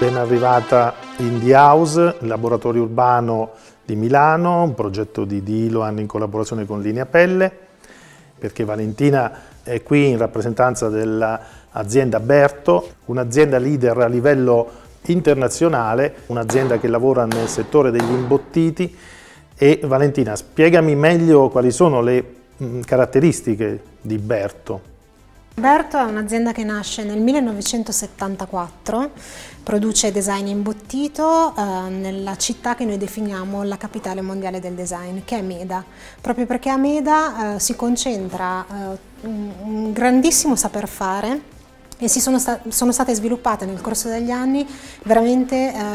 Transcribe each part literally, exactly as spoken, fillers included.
appena arrivata in D-House, il laboratorio urbano di Milano, un progetto di Diloan in collaborazione con Linea Pelle, perché Valentina è qui in rappresentanza dell'azienda Berto, un'azienda leader a livello internazionale, un'azienda che lavora nel settore degli imbottiti. E Valentina, spiegami meglio quali sono le mh, caratteristiche di Berto. Berto è un'azienda che nasce nel millenovecentosettantaquattro, produce design imbottito eh, nella città che noi definiamo la capitale mondiale del design, che è Meda, proprio perché a Meda eh, si concentra eh, un, un grandissimo saper fare e si sono, sta sono state sviluppate nel corso degli anni veramente eh,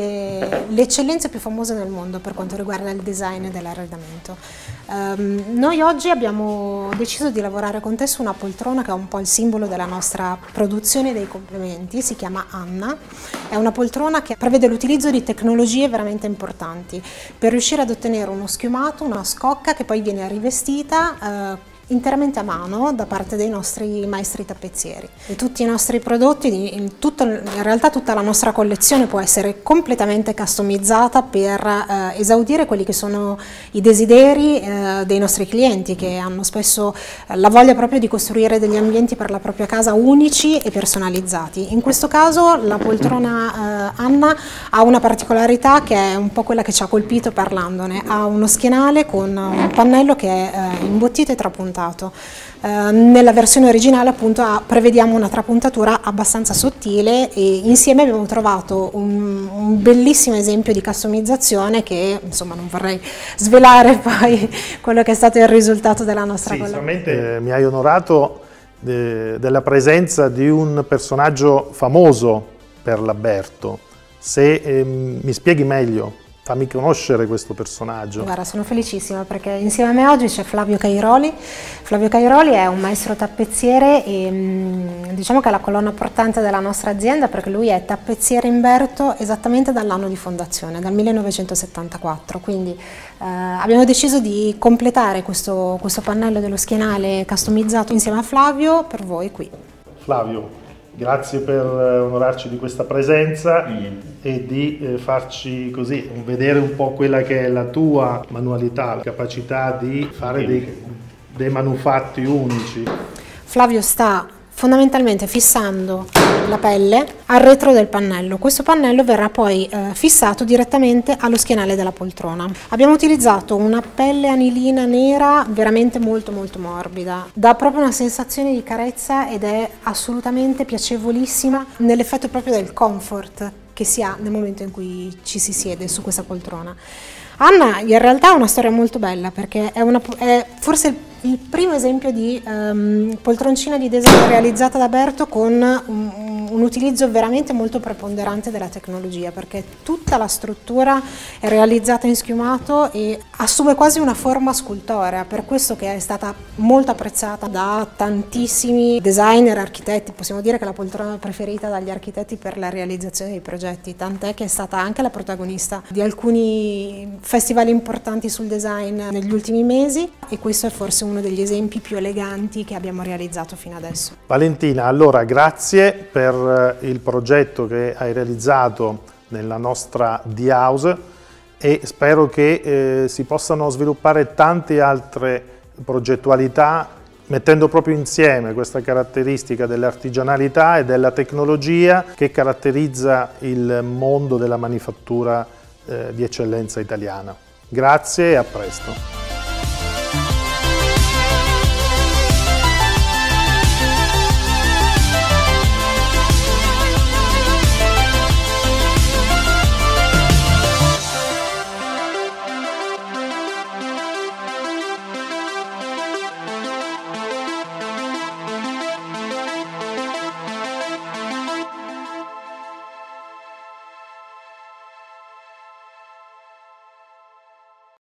le, le eccellenze più famose nel mondo per quanto riguarda il design dell'arredamento. Um, noi oggi abbiamo deciso di lavorare con te su una poltrona che è un po' il simbolo della nostra produzione dei complementi, si chiama Anna. È una poltrona che prevede l'utilizzo di tecnologie veramente importanti per riuscire ad ottenere uno schiumato, una scocca che poi viene rivestita eh, interamente a mano da parte dei nostri maestri tappezzieri. E tutti i nostri prodotti, in, tutto, in realtà tutta la nostra collezione può essere completamente customizzata per eh, esaudire quelli che sono i desideri eh, dei nostri clienti, che hanno spesso eh, la voglia proprio di costruire degli ambienti per la propria casa unici e personalizzati. In questo caso la poltrona eh, Anna ha una particolarità che è un po' quella che ci ha colpito parlandone. Ha uno schienale con un pannello che è eh, imbottito e trapuntato. Uh, nella versione originale appunto ha, prevediamo una trapuntatura abbastanza sottile e insieme abbiamo trovato un, un bellissimo esempio di customizzazione che insomma non vorrei svelare poi quello che è stato il risultato della nostra collezione. Sì, sicuramente eh, mi hai onorato eh, della presenza di un personaggio famoso per la Berto. Se eh, mi spieghi meglio, fammi conoscere questo personaggio. Guarda, sono felicissima perché insieme a me oggi c'è Flavio Cairoli. Flavio Cairoli è un maestro tappezziere e diciamo che è la colonna portante della nostra azienda perché lui è tappezziere in Berto esattamente dall'anno di fondazione, dal millenovecentosettantaquattro. Quindi eh, abbiamo deciso di completare questo, questo pannello dello schienale customizzato insieme a Flavio per voi qui. Flavio, grazie per onorarci di questa presenza e di eh, farci così vedere un po' quella che è la tua manualità, la capacità di fare dei, dei manufatti unici. Flavio sta fondamentalmente fissando la pelle al retro del pannello. Questo pannello verrà poi eh, fissato direttamente allo schienale della poltrona. Abbiamo utilizzato una pelle anilina nera veramente molto molto morbida, dà proprio una sensazione di carezza ed è assolutamente piacevolissima nell'effetto proprio del comfort che si ha nel momento in cui ci si siede su questa poltrona. Anna in realtà ha una storia molto bella perché è, una, è forse il primo esempio di um, poltroncina di design realizzata da Berto con un, un utilizzo veramente molto preponderante della tecnologia, perché tutta la struttura è realizzata in schiumato e assume quasi una forma scultorea, per questo che è stata molto apprezzata da tantissimi designer, architetti. Possiamo dire che è la poltrona preferita dagli architetti per la realizzazione dei progetti, tant'è che è stata anche la protagonista di alcuni festival importanti sul design negli ultimi mesi e questo è forse uno degli esempi più eleganti che abbiamo realizzato fino adesso. Valentina, allora grazie per il progetto che hai realizzato nella nostra D-House e spero che eh, si possano sviluppare tante altre progettualità mettendo proprio insieme questa caratteristica dell'artigianalità e della tecnologia che caratterizza il mondo della manifattura eh, di eccellenza italiana. Grazie e a presto.